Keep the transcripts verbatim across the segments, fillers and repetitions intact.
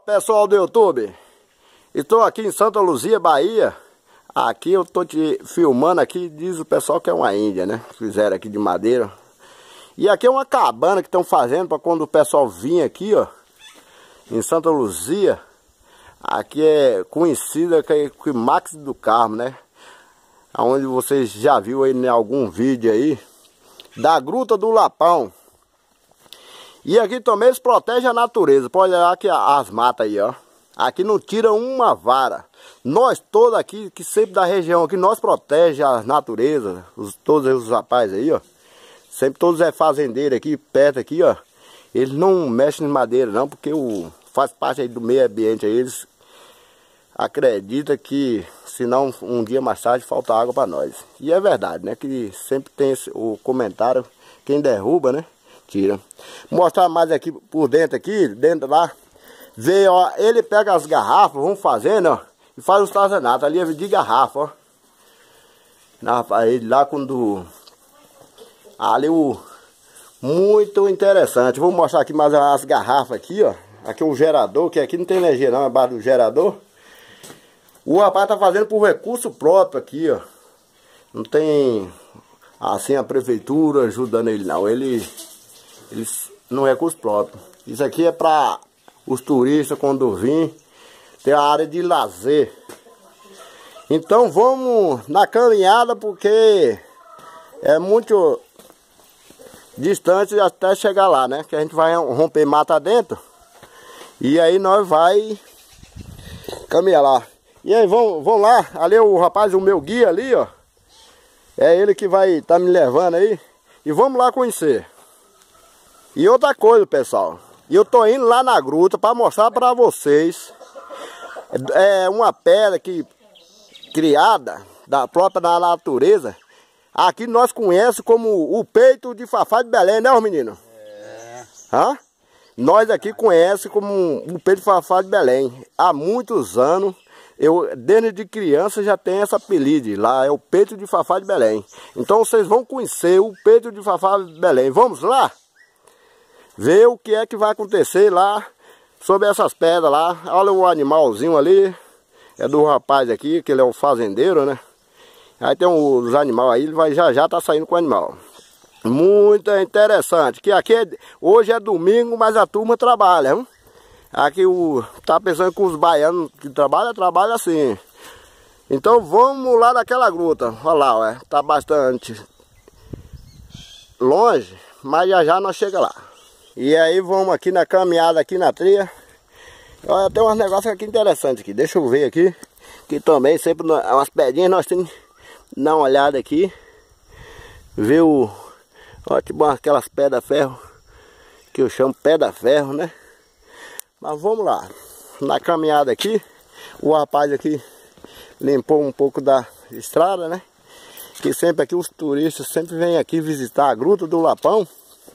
Pessoal do YouTube, estou aqui em Santa Luzia, Bahia. Aqui eu estou te filmando aqui, diz o pessoal que é uma índia, né? Fizeram aqui de madeira. E aqui é uma cabana que estão fazendo para quando o pessoal vir aqui, ó, em Santa Luzia. Aqui é conhecida como Max do Carmo, né? Onde vocês já viram aí em algum vídeo aí da Gruta do Lapão. E aqui também eles protegem a natureza. Pode olhar aqui as matas aí, ó. Aqui não tira uma vara. Nós todos aqui, que sempre da região aqui, nós protegemos a natureza. Os, todos os rapazes aí, ó. Sempre todos é fazendeiro aqui, perto aqui, ó. Eles não mexem em madeira não, porque o, faz parte aí do meio ambiente aí. Eles acreditam que, senão um dia mais tarde, falta água para nós. E é verdade, né? Que sempre tem esse, o comentário, quem derruba, né? Tira. Vou mostrar mais aqui por dentro aqui, dentro lá. Vê, ó, ele pega as garrafas, vamos fazendo, ó, e faz os artesanatos. Ali é de garrafa, ó. Na, aí lá quando... Ali o... Muito interessante. Vou mostrar aqui mais as garrafas aqui, ó. Aqui é um gerador, que aqui não tem energia não, é base do gerador. O rapaz tá fazendo por recurso próprio aqui, ó. Não tem, assim, a prefeitura ajudando ele não. Ele... Eles, no recurso próprio. Isso aqui é para os turistas quando vir. Tem a área de lazer. Então vamos na caminhada, porque é muito distante até chegar lá, né? Que a gente vai romper mata dentro. E aí nós vai caminhar lá. E aí vamos, vamos lá. Ali é o rapaz, o meu guia ali, ó. É ele que vai estar tá me levando aí. E vamos lá conhecer. E outra coisa, pessoal, eu tô indo lá na gruta para mostrar para vocês é uma pedra que criada da própria da natureza. Aqui nós conhecemos como o peito de Fafá de Belém, né, menino? É. Hã? Nós aqui conhecemos como o peito de Fafá de Belém. Há muitos anos, eu desde de criança já tenho essa apelido. Lá é o peito de Fafá de Belém. Então vocês vão conhecer o peito de Fafá de Belém. Vamos lá? Ver o que é que vai acontecer lá sobre essas pedras lá. Olha o animalzinho ali. É do rapaz aqui, que ele é o fazendeiro, né? Aí tem os animais aí, ele vai já já tá saindo com o animal. Muito interessante. Que aqui é, hoje é domingo, mas a turma trabalha, hein? Aqui o tá pensando que os baianos que trabalham, trabalham assim. Então vamos lá naquela gruta. Olha lá, ó, tá bastante longe, mas já já nós chega lá. E aí vamos aqui na caminhada aqui na trilha. Olha, tem uns negócios aqui interessantes aqui. Deixa eu ver aqui. Que também sempre umas pedrinhas nós temos que dar uma olhada aqui. Ver o... Ó, tipo aquelas pedras ferro. Que eu chamo pedra ferro, né? Mas vamos lá. Na caminhada aqui. O rapaz aqui limpou um pouco da estrada, né? Que sempre aqui os turistas sempre vêm aqui visitar a Gruta do Lapão.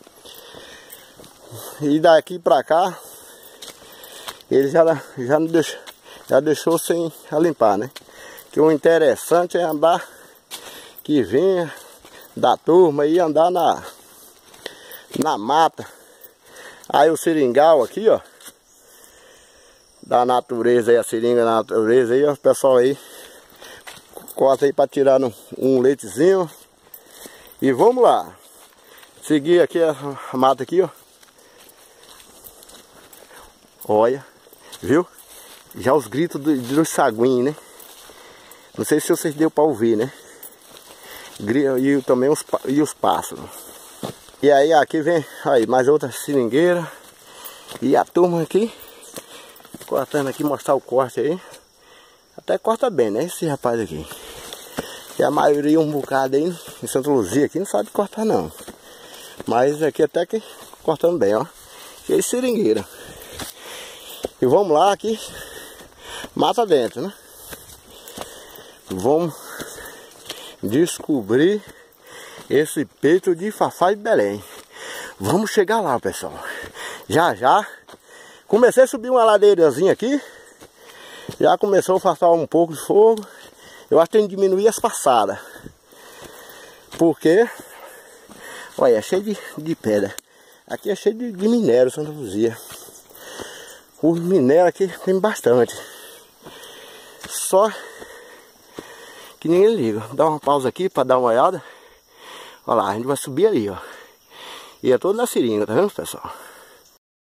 E daqui pra cá ele já, já, não deixou, já deixou sem limpar, né? Que o interessante é andar, que venha da turma e andar na, na mata. Aí o seringal aqui, ó, da natureza aí, a seringa da natureza aí, ó, o pessoal aí corta aí pra tirar no, um leitezinho. E vamos lá. Seguir aqui a mata aqui, ó. Olha, viu? Já os gritos do, dos saguinhos, né? Não sei se vocês deu para ouvir, né? E também os, e os pássaros. E aí aqui vem, aí, mais outra seringueira. E a turma aqui, cortando aqui, mostrar o corte aí. Até corta bem, né? Esse rapaz aqui. E a maioria, um bocado aí, em Santa Luzia aqui, não sabe cortar não. Mas aqui até que cortando bem, ó. E aí seringueira. E vamos lá aqui, mata dentro, né? Vamos descobrir esse peito de Fafá de Belém. Vamos chegar lá, pessoal. Já já. Comecei a subir uma ladeirazinha aqui. Já começou a passar um pouco de fogo. Eu acho que tem que diminuir as passadas. Porque, olha, é cheio de, de pedra. Aqui é cheio de, de minério, Santa Luzia. Os minérios aqui tem bastante. Só que ninguém liga. Dá uma pausa aqui para dar uma olhada. Olha lá, a gente vai subir ali, ó. E é todo na seringa, tá vendo, pessoal?